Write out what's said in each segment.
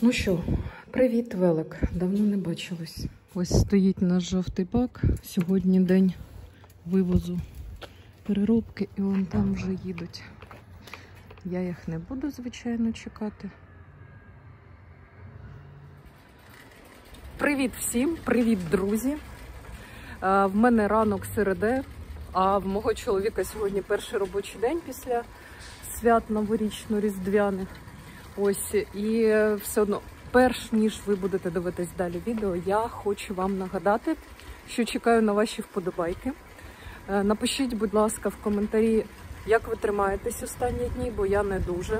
Ну що, привіт, велик. Давно не бачились. Ось стоїть наш жовтий бак. Сьогодні день вивозу переробки і вон там вже їдуть. Я їх не буду, звичайно, чекати. Привіт всім, привіт, друзі. В мене ранок середи, а в мого чоловіка сьогодні перший робочий день після свят новорічно-різдвяних. Ось, і все одно, перш ніж ви будете дивитись далі відео, я хочу вам нагадати, що чекаю на ваші вподобайки. Напишіть, будь ласка, в коментарі, як ви тримаєтесь останні дні, бо я не дуже.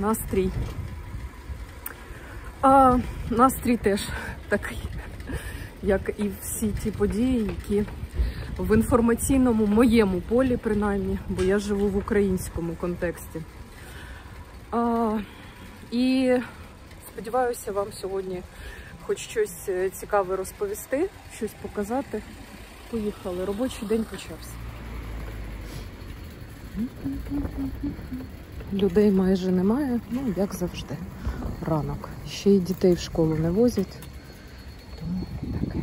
Настрій теж такий, як і всі ті події, які в інформаційному моєму полі, принаймні, бо я живу в українському контексті. І сподіваюся вам сьогодні хоч щось цікаве розповісти, щось показати. Поїхали, робочий день почався. Людей майже немає, ну як завжди, ранок. Ще й дітей в школу не возять, тому таке.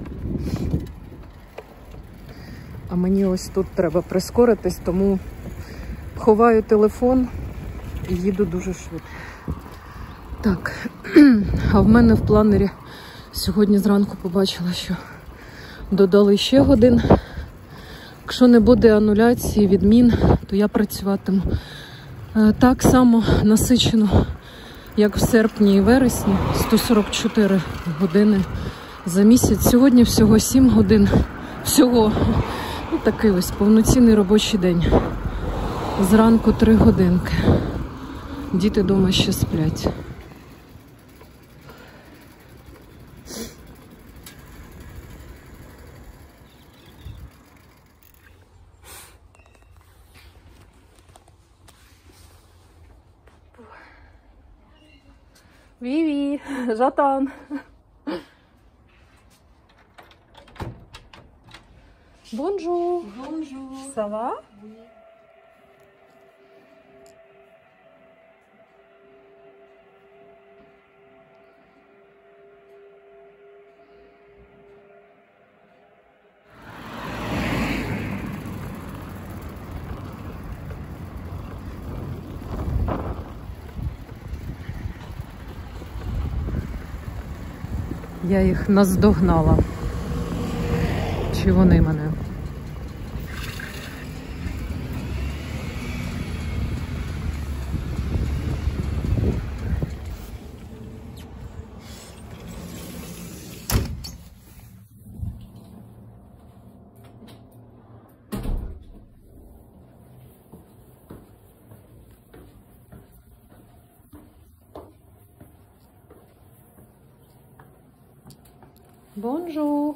А мені ось тут треба прискоритись, тому ховаю телефон і їду дуже швидко. Так, а в мене в планері сьогодні зранку побачила, що додали ще годин. Якщо не буде ануляції, відмін, то я працюватиму так само насичено, як в серпні і вересні, 144 години за місяць. Сьогодні всього 7 годин, всього такий ось повноцінний робочий день. Зранку 3 годинки. Діти вдома ще сплять. Vivi, j'attends. Bonjour. Bonjour. Ça va? Oui. Я їх наздогнала. Чи вони мене? Бонжур!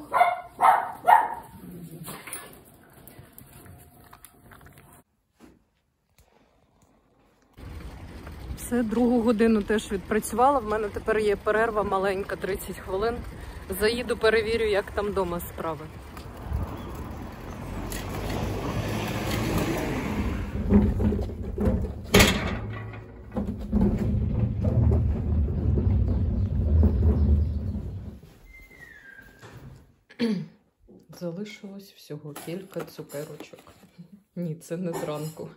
Все, другу годину теж відпрацювала. В мене тепер є перерва маленька, 30 хвилин. Заїду, перевірю, як там вдома справи. Залишилось всього кілька цукерочок. Ні, це не зранку.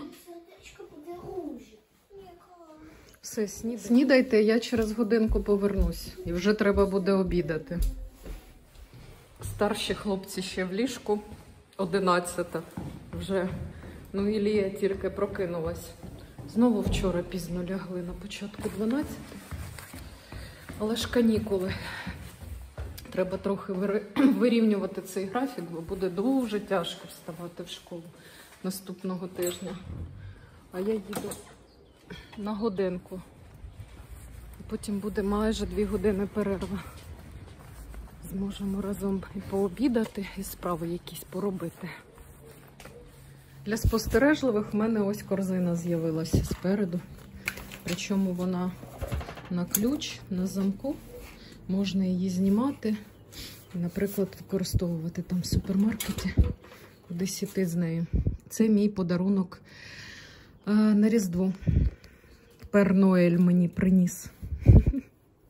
Все, снідайте, я через годинку повернусь. І вже треба буде обідати. Старші хлопці ще в ліжку. 11-та. Вже, ну, Ілія тільки прокинулась. Знову вчора пізно лягли, на початку 12. Але ж канікули. Треба трохи вирівнювати цей графік, бо буде дуже тяжко вставати в школу наступного тижня. А я їду на годинку. І потім буде майже 2 години перерва. Зможемо разом і пообідати, і справи якісь поробити. Для спостережливих в мене ось корзина з'явилася спереду. Причому вона на ключ, на замку. Можна її знімати і, наприклад, використовувати там в супермаркеті, кудись іти з нею. Це мій подарунок на Різдво. Пер Ноель мені приніс.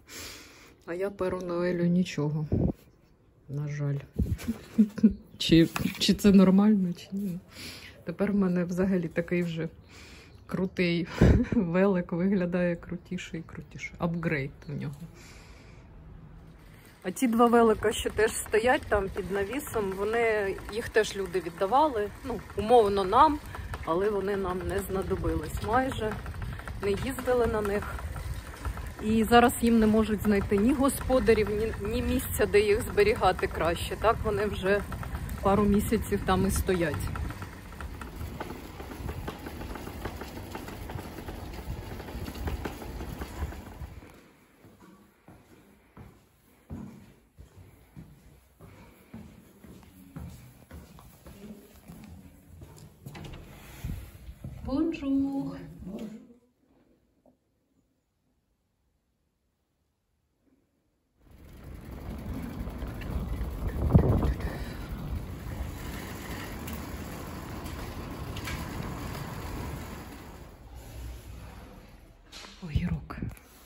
А я перу Ноелю нічого. На жаль. Чи це нормально, чи ні. Тепер в мене взагалі такий вже крутий велик, виглядає крутіше і крутіше. Апгрейд у нього. А ті два велика, що теж стоять там під навісом, їх теж люди віддавали, ну, умовно нам, але вони нам не знадобились майже, не їздили на них. І зараз їм не можуть знайти ні господарів, ні місця, де їх зберігати краще. Так вони вже пару місяців там і стоять. Бонжур! Огірок.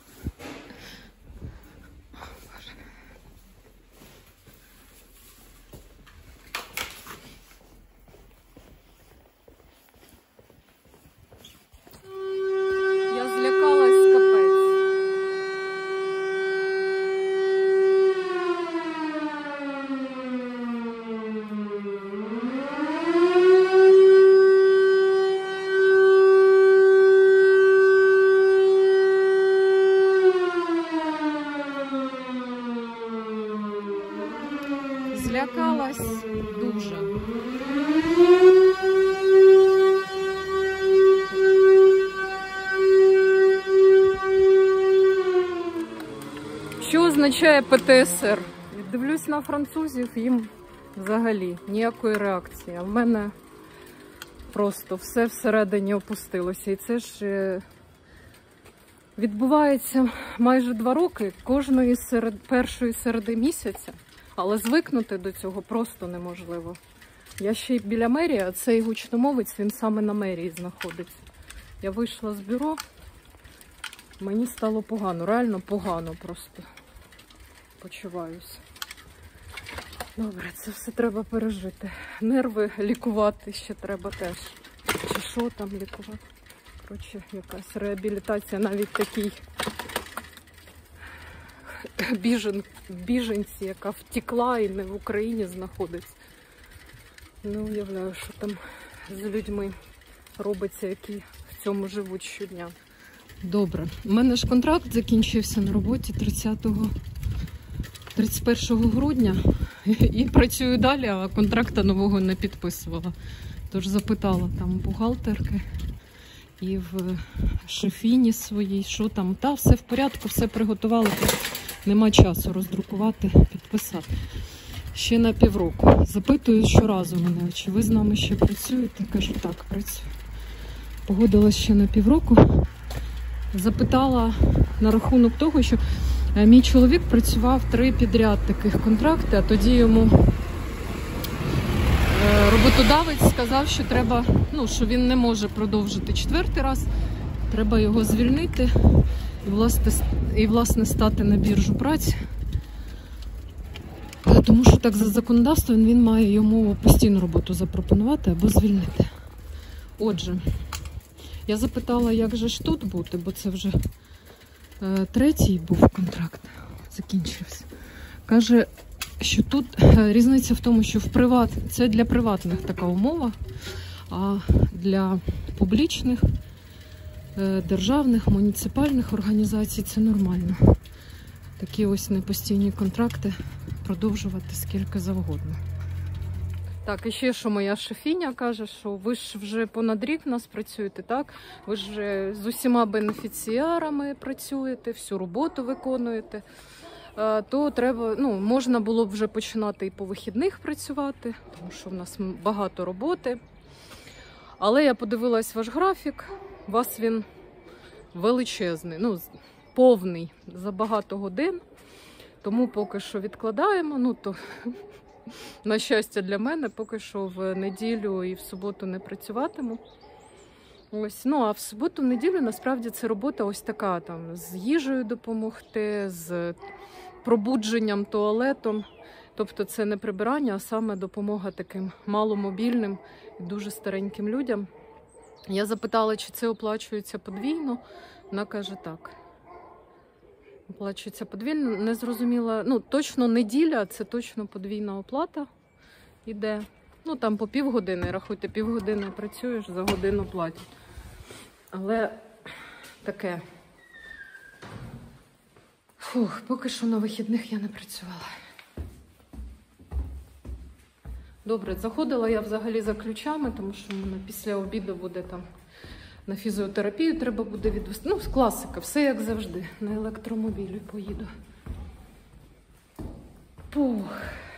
Я злякалась капець. Злякалась дуже. Що означає ПТСР? Дивлюсь на французів, їм взагалі ніякої реакції. А в мене просто все всередині опустилося. І це ж відбувається майже 2 роки, кожної першої середи місяця. Але звикнути до цього просто неможливо. Я ще й біля мерії, а цей гучномовець, він саме на мерії знаходиться. Я вийшла з бюро, мені стало погано, реально погано просто почуваюся. Добре, це все треба пережити. Нерви лікувати ще треба теж. Чи що там лікувати? Коротше, якась реабілітація, навіть такий біженці, яка втекла і не в Україні знаходиться. Не уявляю, що там з людьми робиться, які в цьому живуть щодня. Добре. У мене ж контракт закінчився на роботі 31 грудня. І працюю далі, а контракта нового не підписувала. Тож запитала там бухгалтерки і в шефіні своїй, що там. Та все в порядку, все приготували. Нема часу роздрукувати, підписати. Ще на півроку. Запитую щоразу мене, чи ви з нами ще працюєте? Кажу, так, працюю. Погодилась ще на півроку. Запитала на рахунок того, що мій чоловік працював 3 підряд таких контракти, а тоді йому роботодавець сказав, що треба, що він не може продовжити 4-й раз, треба його звільнити і, власне, стати на біржу праці. Тому що так за законодавством він має йому постійну роботу запропонувати або звільнити. Отже, я запитала, як же ж тут бути, бо це вже 3-й був контракт, закінчився. Каже, що тут різниця в тому, що це для приватних така умова, а для публічних, державних, муніципальних організацій це нормально. Такі ось непостійні контракти продовжувати скільки завгодно. Так, і ще, що моя шефіня каже, що ви ж вже понад рік в нас працюєте, так? Ви ж вже з усіма бенефіціарами працюєте, всю роботу виконуєте. То треба, можна було б вже починати і по вихідних працювати, тому що в нас багато роботи. Але я подивилась ваш графік, у вас він величезний, повний, за багато годин. Тому поки що відкладаємо, то на щастя для мене, поки що в неділю і в суботу не працюватиму. Ось, а в суботу, в неділю, насправді, це робота ось така, там, з їжею допомогти, з пробудженням, туалетом. Тобто це не прибирання, а саме допомога таким маломобільним і дуже стареньким людям. Я запитала, чи це оплачується подвійно. Вона каже, так. Оплачується подвійно. Не зрозуміла, ну, точно неділя, це точно подвійна оплата іде. Ну, там по півгодини, рахуйте, півгодини працюєш, за годину платять. Але таке. Фух, поки що на вихідних я не працювала. Добре, заходила я взагалі за ключами, тому що мене після обіду буде там на фізіотерапію треба буде відвести. Ну, класика, все як завжди. На електромобілі поїду. Пух.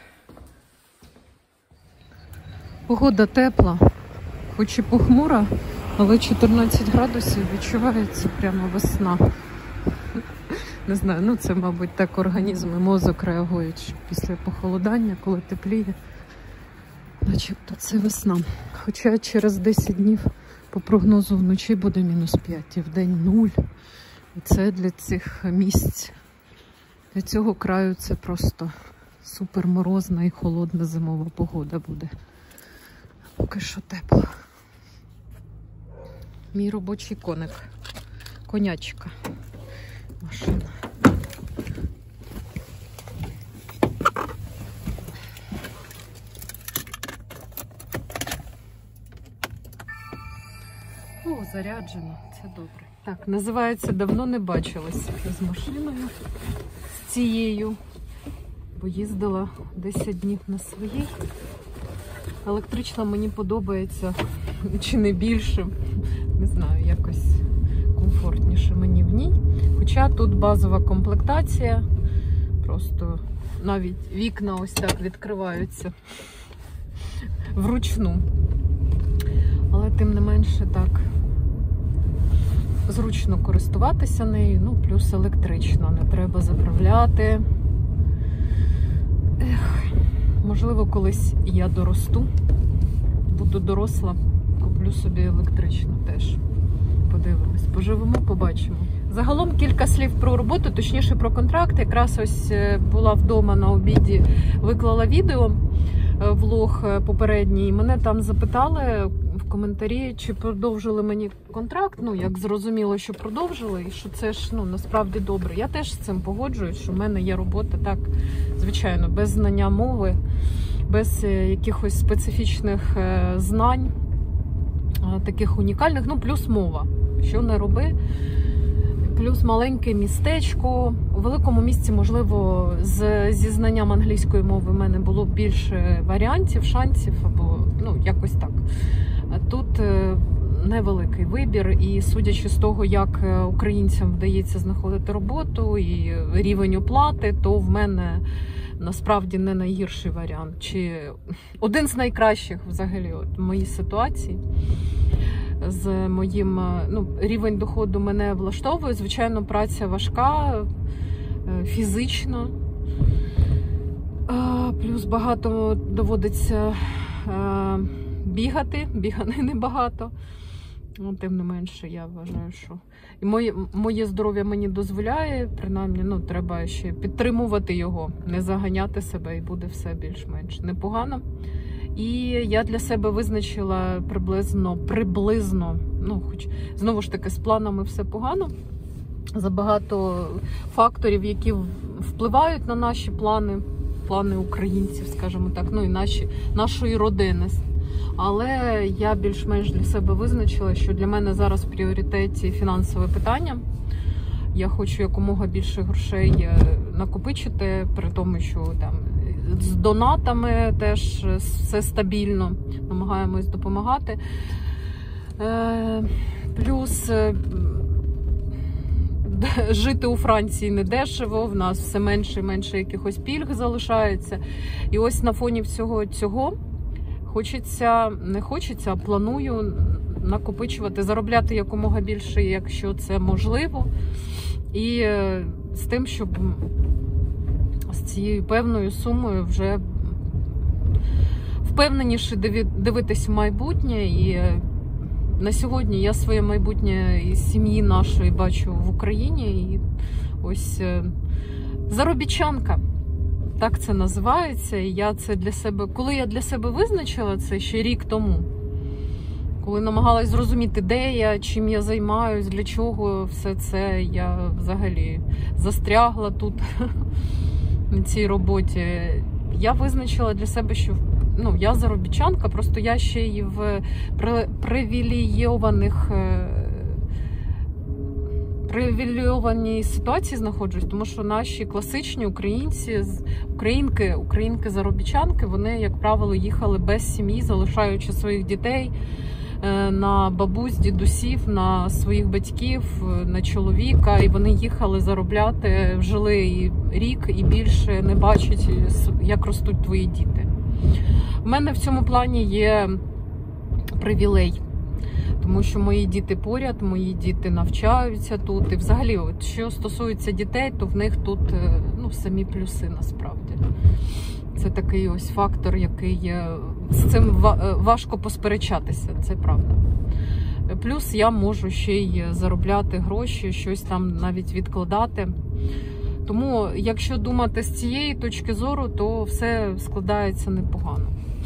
Погода тепла, хоч і похмура, але 14 градусів відчувається прямо весна. Не знаю, ну це, мабуть, так організм і мозок реагують після похолодання, коли тепліє. Начебто це весна. Хоча через 10 днів по прогнозу вночі буде -5 і вдень 0. І це для цих місць, для цього краю це просто супер морозна і холодна зимова погода буде. Поки що тепло. Мій робочий коник. Конячка. Машина. О, заряджено. Це добре. Так, називається «Давно не бачилась» з машиною, з цією, бо їздила 10 днів на своїй. Електрична мені подобається, чи не більше, не знаю, якось комфортніше мені в ній. Хоча тут базова комплектація, просто навіть вікна ось так відкриваються вручну. Але тим не менше так зручно користуватися нею, ну плюс електрично, не треба заправляти. Можливо, колись я доросту, буду доросла, куплю собі електричну теж. Подивимось, поживемо, побачимо. Загалом кілька слів про роботу, точніше про контракт. Якраз ось була вдома на обіді, виклала відео, влог попередній. І мене там запитали в коментарі, чи продовжили мені контракт. Ну, як зрозуміло, що продовжили, і що це ж, ну, насправді добре. Я теж з цим погоджуюсь, що в мене є робота, так, звичайно, без знання мови, без якихось специфічних знань, таких унікальних, ну, плюс мова. Що не роби, плюс маленьке містечко. У великому місті, можливо, зі знанням англійської мови в мене було більше варіантів, шансів, або, ну, якось так. Тут невеликий вибір, і судячи з того, як українцям вдається знаходити роботу і рівень оплати, то в мене насправді не найгірший варіант, чи один з найкращих взагалі от, в моїй ситуації. З моїм, ну, рівень доходу мене влаштовує. Звичайно, праця важка, фізична. Плюс багато доводиться бігати, біганини багато. Ну, тим не менше, я вважаю, що і моє здоров'я мені дозволяє, принаймні, ну, треба ще підтримувати його, не заганяти себе, і буде все більш-менш непогано. І я для себе визначила приблизно, ну, хоч, знову ж таки, з планами все погано, забагато факторів, які впливають на наші плани українців, скажімо так, ну, і нашої родини. Але я більш-менш для себе визначила, що для мене зараз в пріоритеті фінансове питання. Я хочу якомога більше грошей накопичити, при тому, що там з донатами теж все стабільно, намагаємось допомагати. Плюс жити у Франції не дешево, в нас все менше і менше якихось пільг залишається. І ось на фоні всього цього не хочеться, а планую накопичувати, заробляти якомога більше, якщо це можливо. І з тим, щоб з цією певною сумою вже впевненіше дивитись в майбутнє. І на сьогодні я своє майбутнє і сім'ї нашої бачу в Україні. І ось заробітчанка. Так це називається. І я це для себе, коли я для себе визначила це ще рік тому, коли намагалась зрозуміти, де я, чим я займаюсь, для чого все це, я взагалі застрягла тут на цій роботі. Я визначила для себе, що я заробітчанка, просто я ще й в привілейованій ситуації знаходжусь, тому що наші класичні українки-заробітчанки, вони, як правило, їхали без сім'ї, залишаючи своїх дітей на бабусь, дідусів, на своїх батьків, на чоловіка, і вони їхали заробляти, жили і рік, і більше не бачать, як ростуть твої діти. У мене в цьому плані є привілей, тому що мої діти поряд, мої діти навчаються тут, і взагалі, що стосується дітей, то в них тут самі плюси насправді. Це такий ось фактор, який з цим важко посперечатися, це правда. Плюс я можу ще й заробляти гроші, щось там навіть відкладати. Тому, якщо думати з цієї точки зору, то все складається непогано.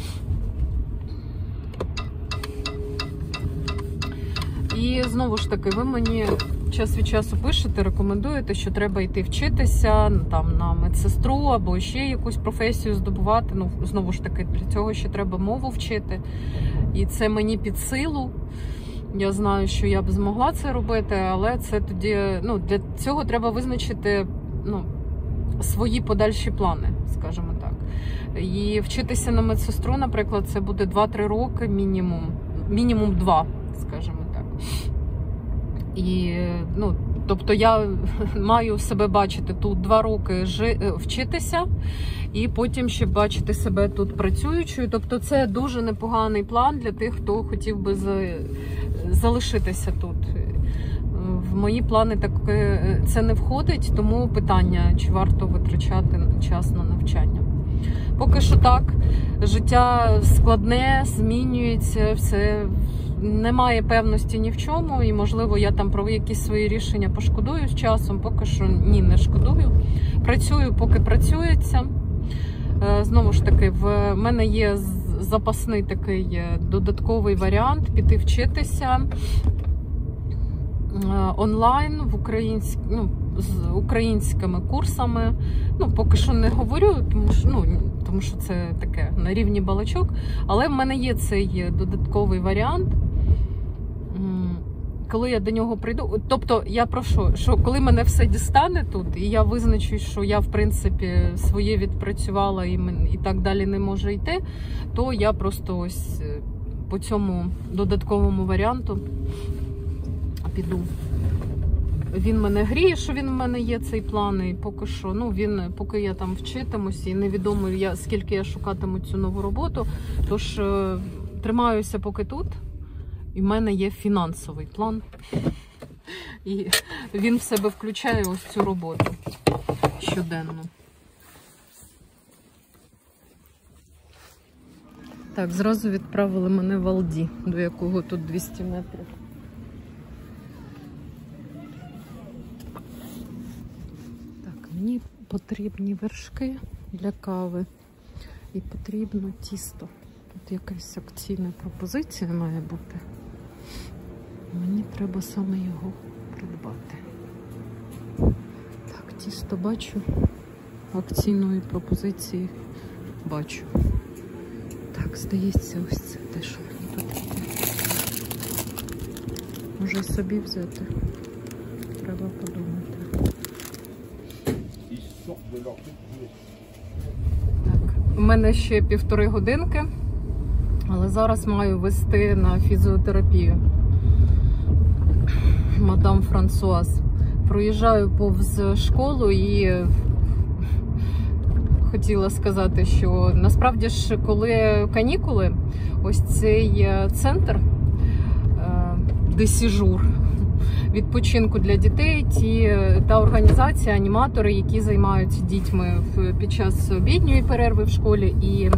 І знову ж таки, ви мені час від часу пишете, рекомендуєте, що треба йти вчитися там на медсестру або ще якусь професію здобувати. Знову ж таки, для цього ще треба мову вчити. І це мені під силу. Я знаю, що я б змогла це робити, але це тоді, для цього треба визначити, свої подальші плани, скажімо так. І вчитися на медсестру, наприклад, це буде 2-3 роки мінімум 2, скажімо так. І, тобто я маю себе бачити тут 2 роки вчитися, і потім ще бачити себе тут працюючою. Тобто це дуже непоганий план для тих, хто хотів би залишитися тут. В мої плани таке це не входить, тому питання, чи варто витрачати час на навчання. Поки що так, життя складне, змінюється, все, немає певності ні в чому, і, можливо, я там про якісь свої рішення пошкодую з часом, поки що ні, не шкодую. Працюю, поки працюється. Знову ж таки, в мене є запасний такий додатковий варіант піти вчитися онлайн з українськими курсами. Поки що не говорю, тому що це таке на рівні балачок, але в мене є цей додатковий варіант. Коли я до нього прийду, тобто я прошу, що коли мене все дістане тут, і я визначу, що я, в принципі, своє відпрацювала і так далі не може йти, то я просто ось по цьому додатковому варіанту піду. Він мене гріє, що він в мене є, цей план, і поки що, поки я там вчитимусь, і невідомо, скільки я шукатиму цю нову роботу, тож тримаюся поки тут, і в мене є фінансовий план, і він в себе включає ось цю роботу щоденно. Так, зразу відправили мене в Алді, до якого тут 200 метрів. Мені потрібні вершки для кави і потрібно тісто. Тут якась акційна пропозиція має бути. Мені треба саме його придбати. Так, тісто бачу. Акційної пропозиції бачу. Так, здається, ось це те, що мені потрібно. Може собі взяти? Треба подумати. Так, у мене ще 1,5 годинки, але зараз маю вести на фізіотерапію мадам Франсуаз. Проїжджаю повз школу і хотіла сказати, що насправді ж, коли канікули, ось цей центр десіжур, відпочинку для дітей, та організація, аніматори, які займаються дітьми під час обідньої перерви в школі і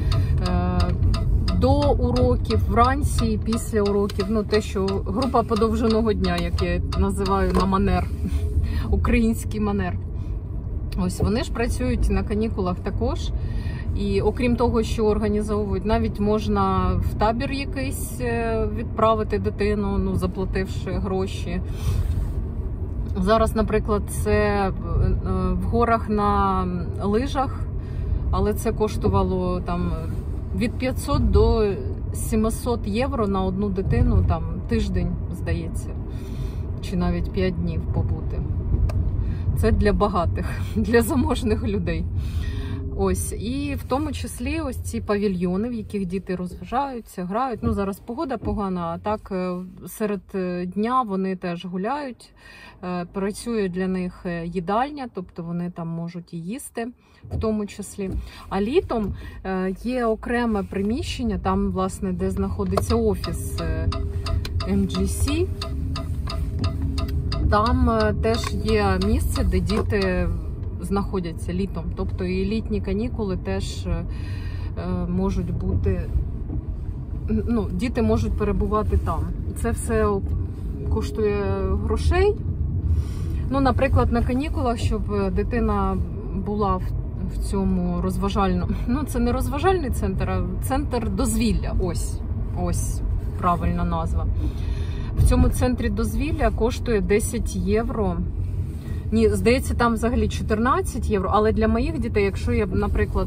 до уроків, вранці і після уроків, те, що група подовженого дня, як я називаю на манер. український манер. Ось вони ж працюють на канікулах також. І окрім того, що організовують, навіть можна в табір якийсь відправити дитину, ну, заплативши гроші. Зараз, наприклад, це в горах на лижах, але це коштувало там від 500 до 700 євро на одну дитину, там тиждень, здається, чи навіть 5 днів побути. Це для багатих, для заможних людей. Ось, і в тому числі ось ці павільйони, в яких діти розважаються, грають. Ну, зараз погода погана, а так серед дня вони теж гуляють. Працює для них їдальня, тобто вони там можуть і їсти в тому числі. А літом є окреме приміщення, там, власне, де знаходиться офіс MGC. Там теж є місце, де діти знаходяться літом. Тобто і літні канікули теж можуть бути, ну, діти можуть перебувати там. Це все коштує грошей. Ну, наприклад, на канікулах, щоб дитина була в цьому розважальному, ну, це не розважальний центр, а центр дозвілля. Ось правильна назва. В цьому центрі дозвілля коштує 10 євро. Ні, здається, там взагалі 14 євро, але для моїх дітей, якщо я б, наприклад,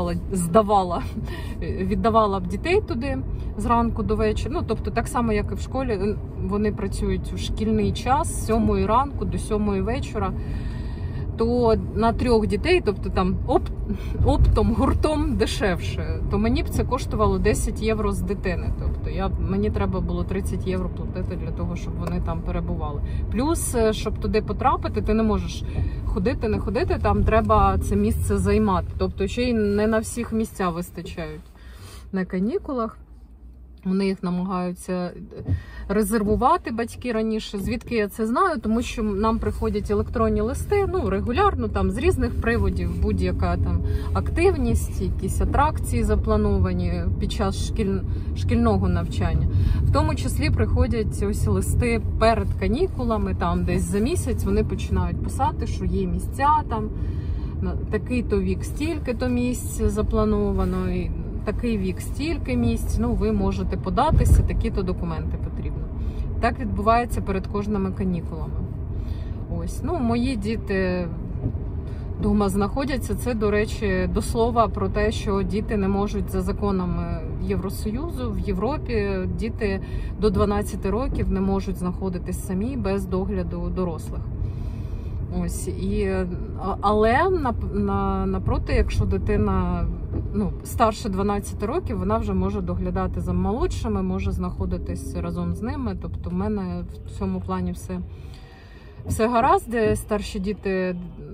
віддавала б дітей туди зранку до вечора, ну, тобто так само, як і в школі, вони працюють у шкільний час з 7 ранку до 7 вечора, то на 3 дітей, тобто там оптом, гуртом дешевше, то мені б це коштувало 10 євро з дитини. Тобто мені треба було 30 євро платити для того, щоб вони там перебували. Плюс, щоб туди потрапити, ти не можеш ходити, не ходити, там треба це місце займати. Тобто ще й не на всіх місця вистачають на канікулах. Вони їх намагаються резервувати, батьки, раніше. Звідки я це знаю? Тому що нам приходять електронні листи, ну, регулярно, там, з різних приводів, будь-яка там активність, якісь атракції заплановані під час шкільного навчання. В тому числі приходять ось листи перед канікулами, там десь за місяць вони починають писати, що є місця, там, такий-то вік, стільки-то місць заплановано, і такий вік, стільки місць, ну, ви можете податися, такі-то документи потрібно. Так відбувається перед кожними канікулами. Ось, ну, мої діти вдома знаходяться. Це, до речі, до слова про те, що діти не можуть за законами Євросоюзу, в Європі діти до 12 років не можуть знаходитись самі без догляду дорослих. Ось, але напроти, якщо дитина, ну, старше 12 років, вона вже може доглядати за молодшими, може знаходитись разом з ними. Тобто в мене в цьому плані все гаразд, де старші діти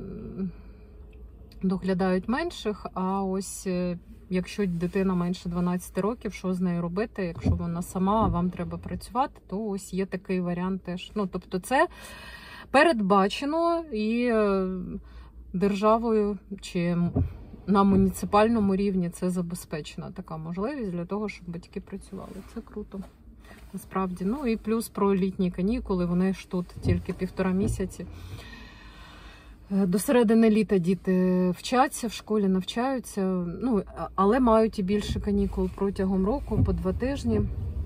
доглядають менших, а ось якщо дитина менше 12 років, що з нею робити, якщо вона сама, а вам треба працювати, то ось є такий варіант теж. Ну, тобто це передбачено і державою чи на муніципальному рівні це забезпечена така можливість для того, щоб батьки працювали. Це круто, насправді. Ну і плюс про літні канікули, вони ж тут тільки 1,5 місяці. До середини літа діти вчаться в школі, навчаються, ну, але мають і більше канікул протягом року, по 2 тижні.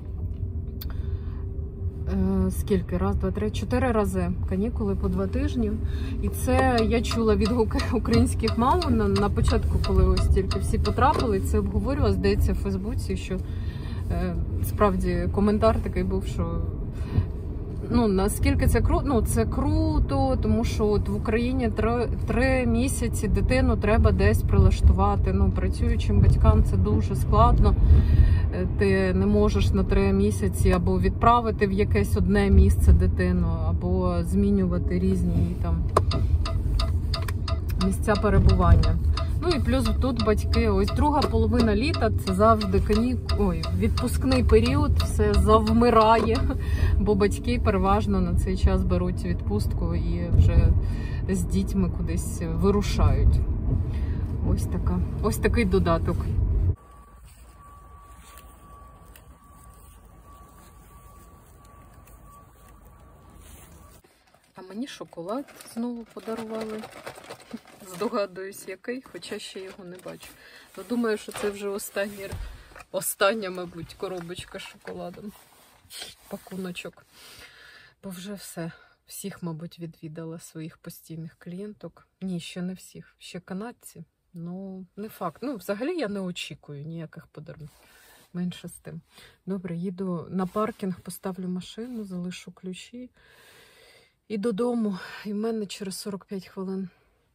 Скільки? Раз, два, три, 4 рази канікули по 2 тижні. І це я чула відгуки українських мам на початку, коли ось тільки всі потрапили, це обговорювала, здається, в Фейсбуці, що справді коментар такий був, що ну, наскільки це круто, ну, це круто, тому що от в Україні 3 місяці дитину треба десь прилаштувати. Ну, працюючим батькам це дуже складно. Ти не можеш на 3 місяці або відправити в якесь одне місце дитину, або змінювати різні там місця перебування. Ну і плюс тут батьки, ось друга половина літа, це завжди відпускний період, все завмирає, бо батьки переважно на цей час беруть відпустку і вже з дітьми кудись вирушають. Ось такий додаток. А мені шоколад знову подарували. Здогадуюсь, який, хоча ще його не бачу. Но думаю, що це вже остання, мабуть, коробочка з шоколадом. Пакуночок. Бо вже все. Всіх, мабуть, відвідала своїх постійних клієнток. Ні, ще не всіх. Ще канадці. Ну, не факт. Ну, взагалі я не очікую ніяких подарунків. Менше з тим. Добре, їду на паркінг, поставлю машину, залишу ключі. І додому. І в мене через 45 хвилин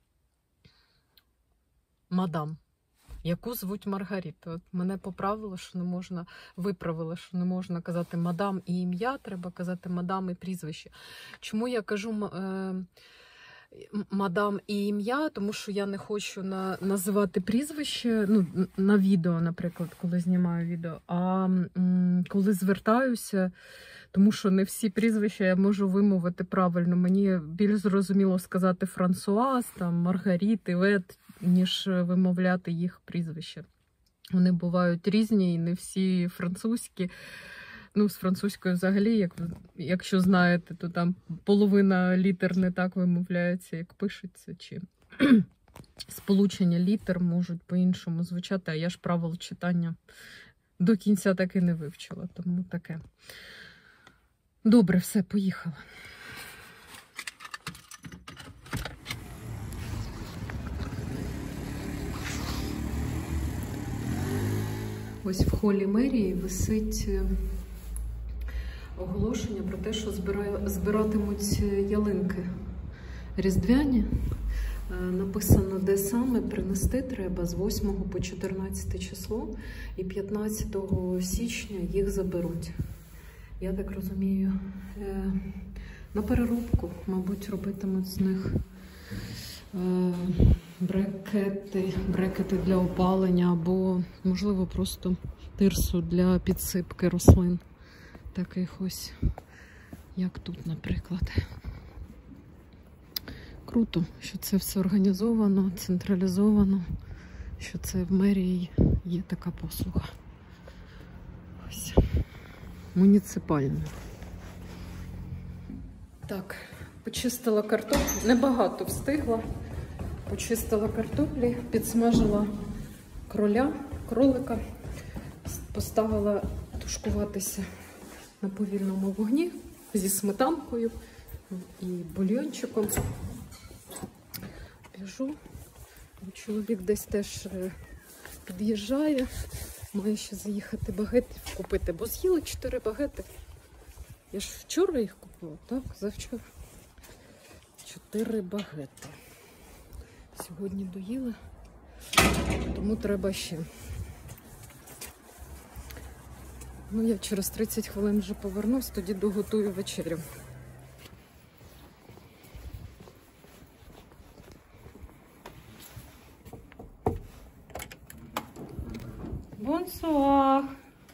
мадам, яку звуть Маргарита. От мене поправило, що не можна, виправило, що не можна казати мадам і ім'я, треба казати мадам і прізвище. Чому я кажу мадам і ім'я? Тому що я не хочу називати прізвище, ну, на відео, наприклад, коли знімаю відео, а коли звертаюся, тому що не всі прізвища я можу вимовити правильно. Мені більш зрозуміло сказати Франсуаз, там, Маргарит, Івет, ніж вимовляти їх прізвища. Вони бувають різні і не всі французькі. Ну, з французькою взагалі, якщо знаєте, то там половина літер не так вимовляється, як пишеться, чи сполучення літер можуть по-іншому звучати, а я ж правил читання до кінця так і не вивчила, тому таке. Добре, все, поїхала. Ось в холі мерії висить оголошення про те, що збиратимуть ялинки різдвяні. Написано, де саме принести треба з 8 по 14 число, і 15 січня їх заберуть. Я так розумію, на переробку, мабуть, робитимуть з них брекети для опалення або, можливо, просто тирсу для підсипки рослин. Таких ось, як тут, наприклад. Круто, що це все організовано, централізовано, що це в мерії є така послуга. Ось. Муніципальна. Так, почистила картоплю, небагато встигла. Почистила картоплі, підсмажила кролика, поставила тушкуватися на повільному вогні зі сметанкою і бульйончиком. Біжу. Чоловік десь теж під'їжджає. Маю ще заїхати багети купити, бо з'їли 4 багети. Я ж вчора їх купила, так? Завчора. 4 багети. Сьогодні доїли, тому треба ще. Ну, я через 30 хвилин вже повернусь, тоді доготую вечерю. Бонсуар!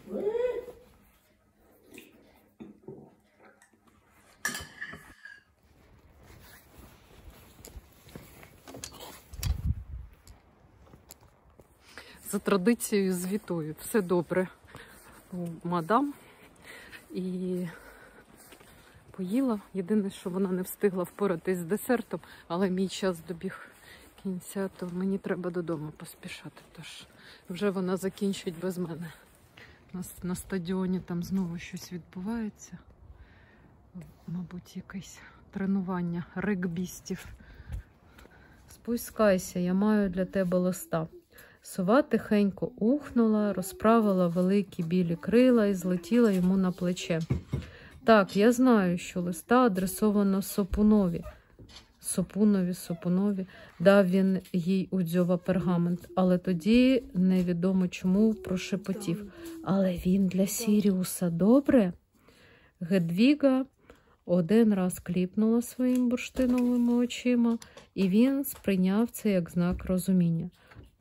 За традицією звітую. Все добре у мадам. І поїла. Єдине, що вона не встигла впоратись з десертом, але мій час добіг кінця, то мені треба додому поспішати. Тож вже вона закінчить без мене. На стадіоні там знову щось відбувається. Мабуть, якесь тренування регбістів. Спускайся, я маю для тебе листа. Сова тихенько ухнула, розправила великі білі крила і злетіла йому на плече. Так, я знаю, що листа адресовано Сопунові. Сопунові, дав він їй у дзьоба пергамент, але тоді невідомо чому прошепотів. Але він для Сіріуса добре? Гедвіга один раз кліпнула своїм бурштиновими очима, і він сприйняв це як знак розуміння.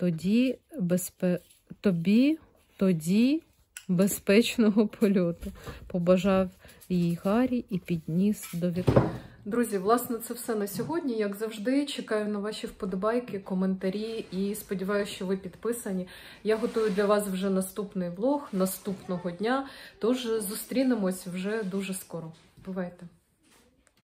Тоді безпечного польоту, побажав їй Гаррі і підніс до вікна. Друзі, власне, це все на сьогодні. Як завжди, чекаю на ваші вподобайки, коментарі і сподіваюся, що ви підписані. Я готую для вас вже наступний влог, наступного дня, тож зустрінемось вже дуже скоро. Бувайте!